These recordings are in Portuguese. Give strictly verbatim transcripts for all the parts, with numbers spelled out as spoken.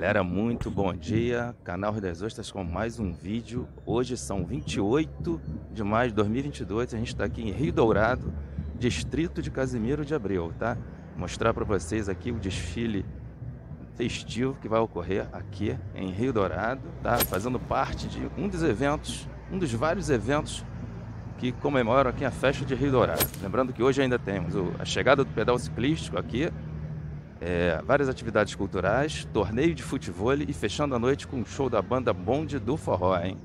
Galera, muito bom dia, canal Rio das Ostras com mais um vídeo. Hoje são vinte e oito de maio de dois mil e vinte e dois, a gente está aqui em Rio Dourado, distrito de Casimiro de Abreu, tá? Mostrar para vocês aqui o desfile festivo que vai ocorrer aqui em Rio Dourado, tá? Fazendo parte de um dos eventos, um dos vários eventos que comemoram aqui a festa de Rio Dourado. Lembrando que hoje ainda temos a chegada do pedal ciclístico aqui, É, várias atividades culturais, torneio de futebol e fechando a noite com um show da banda Bonde do Forró, hein?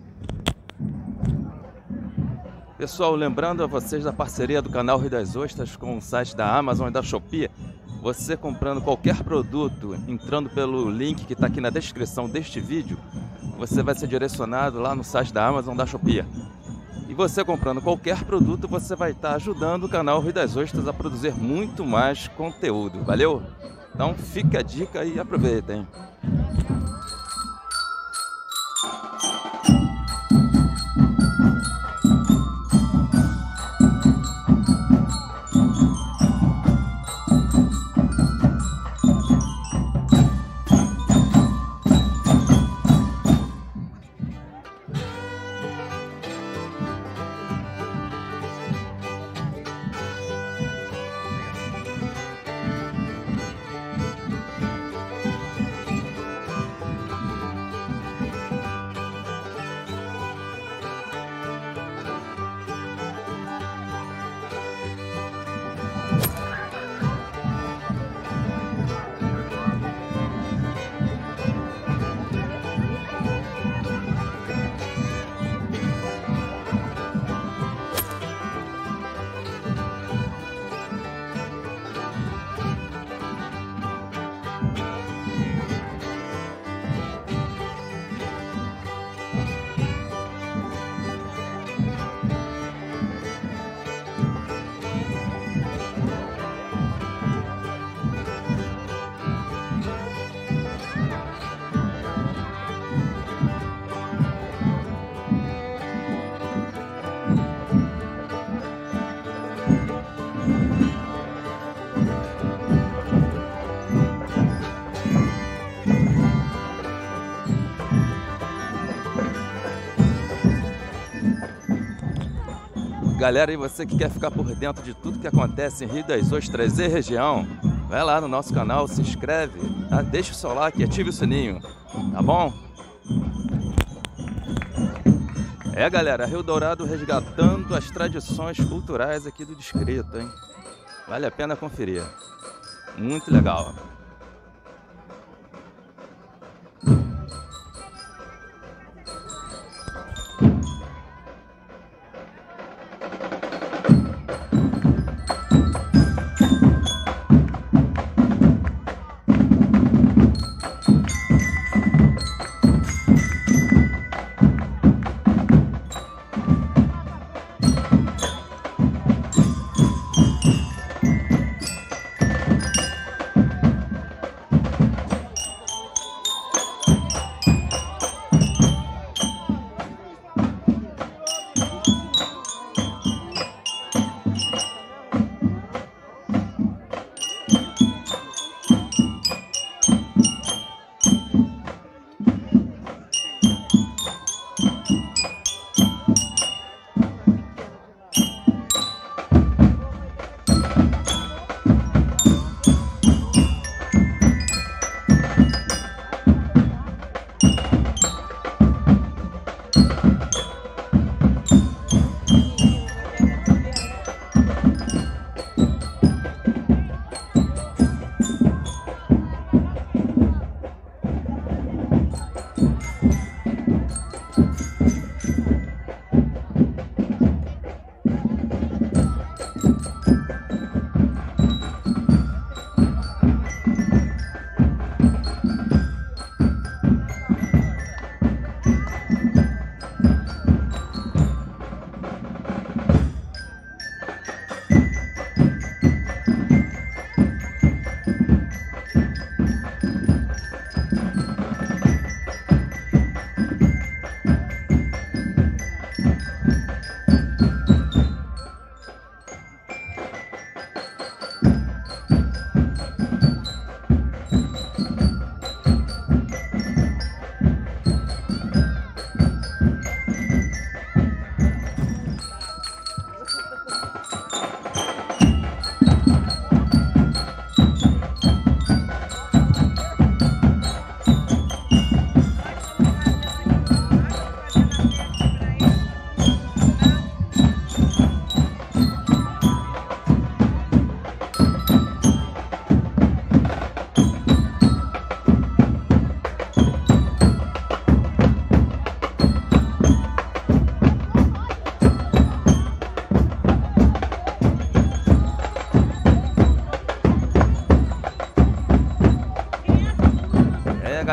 Pessoal, lembrando a vocês da parceria do canal Rio das Ostras com o site da Amazon e da Shopee. Você comprando qualquer produto, entrando pelo link que está aqui na descrição deste vídeo, você vai ser direcionado lá no site da Amazon e da Shopee. E você comprando qualquer produto, você vai estar ajudando o canal Rio das Ostras a produzir muito mais conteúdo. Valeu? Então fica a dica e aproveita, hein? Galera, e você que quer ficar por dentro de tudo que acontece em Rio das Ostras e região, vai lá no nosso canal, se inscreve, tá? Deixa o seu like e ative o sininho, tá bom? É, galera, Rio Dourado resgatando as tradições culturais aqui do distrito, hein? Vale a pena conferir. Muito legal.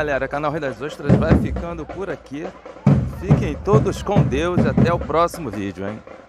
galera, canal Rei das Ostras vai ficando por aqui. Fiquem todos com Deus e até o próximo vídeo, hein?